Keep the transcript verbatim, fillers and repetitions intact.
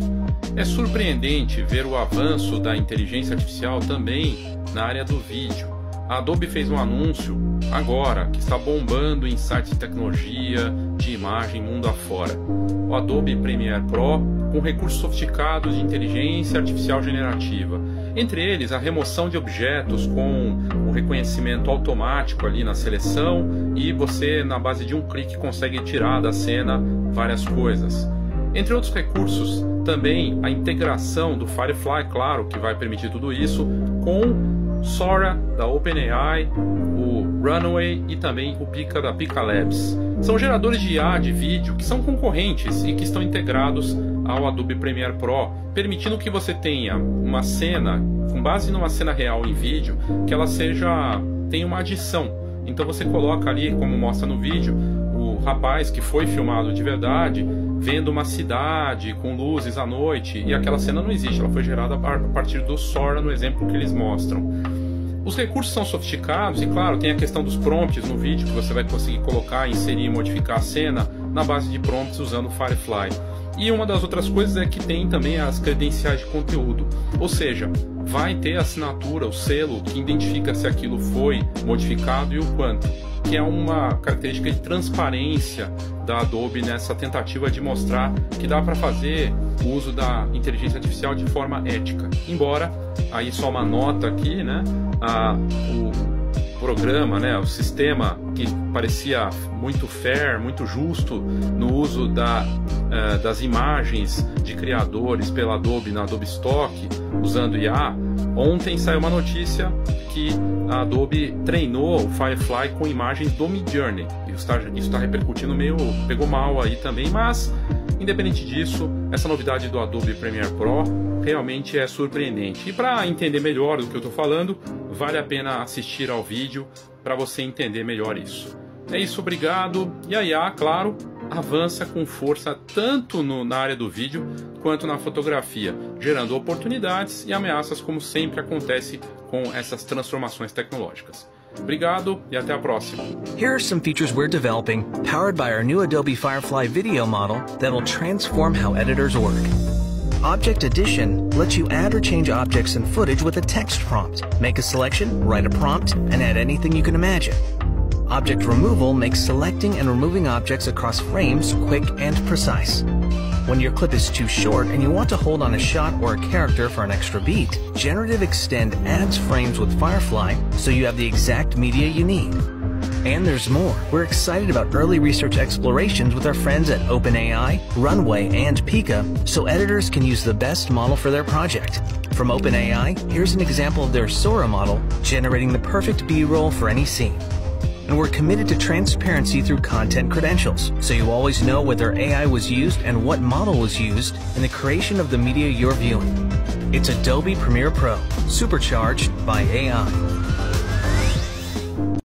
É surpreendente ver o avanço da inteligência artificial também na área do vídeo. A Adobe fez um anúncio agora que está bombando em sites de tecnologia, de imagem, mundo afora. O Adobe Premiere Pro com recursos sofisticados de inteligência artificial generativa. Entre eles, a remoção de objetos com o reconhecimento automático ali na seleção e você, na base de um clique, consegue tirar da cena várias coisas. Entre outros recursos, também a integração do Firefly, claro, que vai permitir tudo isso, com Sora da OpenAI, o Runway e também o Pika da Pika Labs. São geradores de I A de vídeo que são concorrentes e que estão integrados ao Adobe Premiere Pro, permitindo que você tenha uma cena, com base numa cena real em vídeo, que ela seja tenha uma adição. Então você coloca ali, como mostra no vídeo, o rapaz que foi filmado de verdade, vendo uma cidade com luzes à noite, e aquela cena não existe, ela foi gerada a partir do Sora no exemplo que eles mostram. Os recursos são sofisticados e, claro, tem a questão dos prompts no vídeo, que você vai conseguir colocar, inserir e modificar a cena na base de prompts usando o Firefly. E uma das outras coisas é que tem também as credenciais de conteúdo, ou seja, vai ter a assinatura, o selo que identifica se aquilo foi modificado e o quanto, que é uma característica de transparência da Adobe nessa tentativa de mostrar que dá para fazer o uso da inteligência artificial de forma ética. Embora, aí só uma nota aqui, né, a, o programa, né, o sistema que parecia muito fair, muito justo no uso da, uh, das imagens de criadores pela Adobe na Adobe Stock, usando I A, ontem saiu uma notícia que a Adobe treinou o Firefly com imagens do Midjourney. Isso está isso tá repercutindo meio, pegou mal aí também, mas independente disso, essa novidade do Adobe Premiere Pro realmente é surpreendente. E para entender melhor do que eu estou falando, vale a pena assistir ao vídeo para você entender melhor isso. É isso, obrigado. E a I A, claro, avança com força tanto no, na área do vídeo quanto na fotografia, gerando oportunidades e ameaças, como sempre acontece com essas transformações tecnológicas. Obrigado e até a próxima. Here are some features we're developing, powered by our new Adobe Firefly video model that will transform how editors work. Object Addition lets you add or change objects and footage with a text prompt. Make a selection, write a prompt, and add anything you can imagine. Object Removal makes selecting and removing objects across frames quick and precise. When your clip is too short and you want to hold on a shot or a character for an extra beat, Generative Extend adds frames with Firefly so you have the exact media you need. And there's more. We're excited about early research explorations with our friends at OpenAI, Runway, and Pika, so editors can use the best model for their project. From OpenAI, here's an example of their Sora model, generating the perfect B-roll for any scene. And we're committed to transparency through content credentials, so you always know whether A I was used and what model was used in the creation of the media you're viewing. It's Adobe Premiere Pro, supercharged by A I.